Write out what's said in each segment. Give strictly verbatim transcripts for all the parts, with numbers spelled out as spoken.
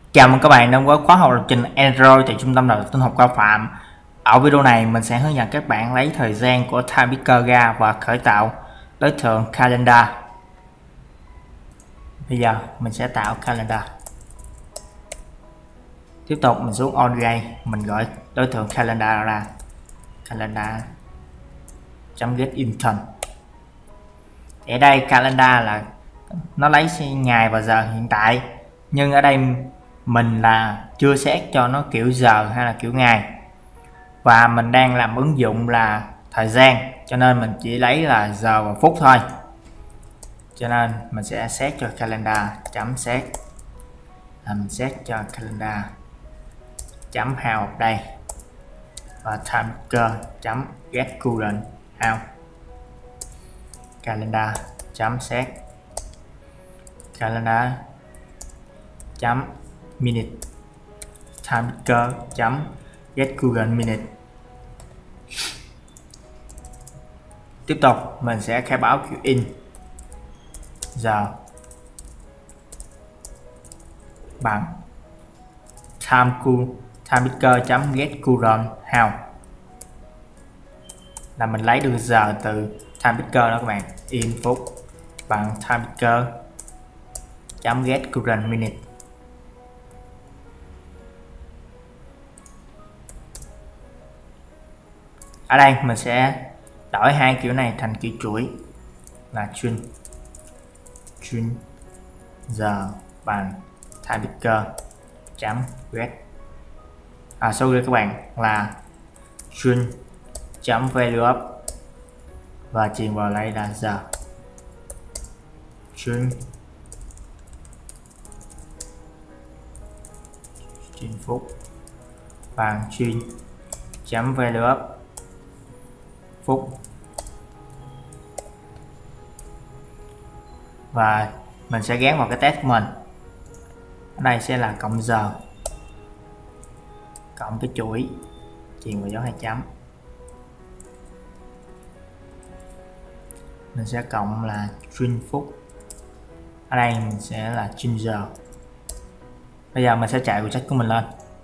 Chào mừng các bạn đến với khóa học lập trình Android tại trung tâm đào tạo tin học Cao Phạm. Ở video này mình sẽ hướng dẫn các bạn lấy thời gian của Time Picker ra và khởi tạo đối tượng calendar. Bây giờ mình sẽ tạo calendar. Tiếp tục mình xuống on mình gọi đối tượng calendar ra calendar chấm get intent. Ở đây calendar là nó lấy ngày và giờ hiện tại, nhưng ở đây mình là chưa xét cho nó kiểu giờ hay là kiểu ngày, và mình đang làm ứng dụng là thời gian, cho nên mình chỉ lấy là giờ và phút thôi. Cho nên mình sẽ set cho calendar chấm set là mình set cho calendar chấm how ở đây, và time picker chấm get current how calendar chấm set calendar chấm minute time picker chấm get current minute. Tiếp tục mình sẽ khai báo kiểu in giờ bằng time cool time picker chấm get current how, là mình lấy được giờ từ time picker đó các bạn. In phút bằng time picker chấm get current minute. Ở đây mình sẽ đổi hai kiểu này thành kiểu chuỗi là string string giờ bằng time picker chấm get à sorry các bạn là string chấm value up, và truyền vào đây là giờ string string phút bằng string chấm value up phút, và mình sẽ gắn vào cái test của mình. Ở đây sẽ là cộng giờ cộng cái chuỗi truyền vào dấu hai chấm, mình sẽ cộng là string phút. Ở đây mình sẽ là string giờ. Bây giờ mình sẽ chạy project của mình lên.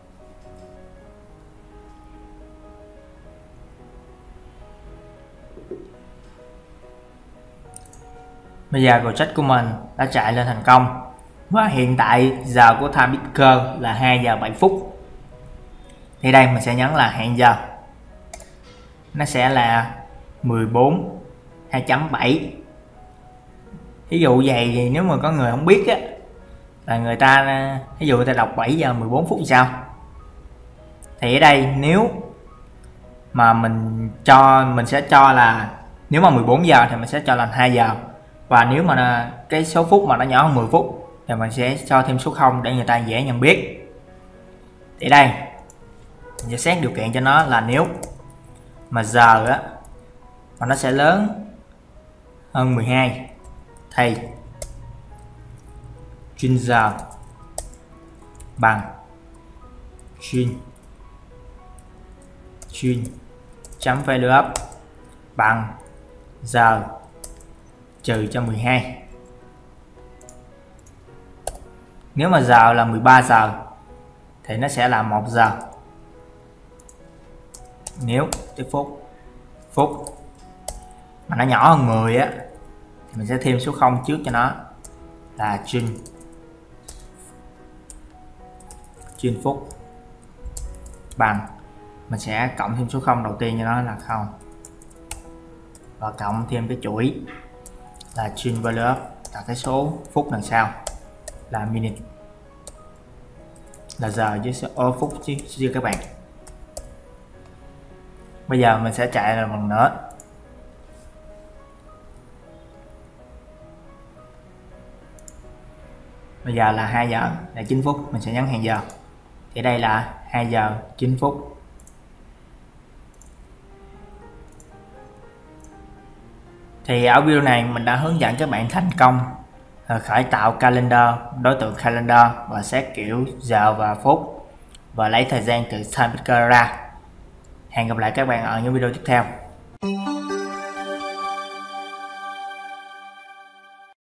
Bây giờ project của mình đã chạy lên thành công, và hiện tại giờ của time picker là hai giờ bảy phút. Thì đây mình sẽ nhấn là hẹn giờ, nó sẽ là mười bốn hai chấm bảy. Ví dụ vậy thì nếu mà có người không biết á, là người ta ví dụ người ta đọc bảy giờ mười bốn phút thì sao? Thì ở đây nếu mà mình cho mình sẽ cho là nếu mà mười bốn giờ thì mình sẽ cho là hai giờ, và nếu mà cái số phút mà nó nhỏ hơn mười phút thì mình sẽ cho thêm số không để người ta dễ nhận biết. Thì đây mình sẽ xét điều kiện cho nó là nếu mà giờ á mà nó sẽ lớn hơn mười hai thì string giờ bằng string string chấm value up bằng giờ trừ cho mười hai. Nếu mà giờ là mười ba giờ thì nó sẽ là một giờ. Nếu cái phút phút mà nó nhỏ hơn mười á thì mình sẽ thêm số không trước cho nó là string string phút bằng, mình sẽ cộng thêm số không đầu tiên cho nó là không, và cộng thêm cái chuỗi là string value up là cái số phút đằng sau là minute, là giờ với số ô, phút chứ, chứ các bạn. Bây giờ mình sẽ chạy lại một lần nữa. Bây giờ là hai giờ là chín phút, mình sẽ nhấn hẹn giờ. Thì đây là hai giờ chín phút. Thì ở video này mình đã hướng dẫn các bạn thành công khởi tạo calendar, đối tượng calendar, và xét kiểu giờ và phút, và lấy thời gian từ time picker ra. Hẹn gặp lại các bạn ở những video tiếp theo.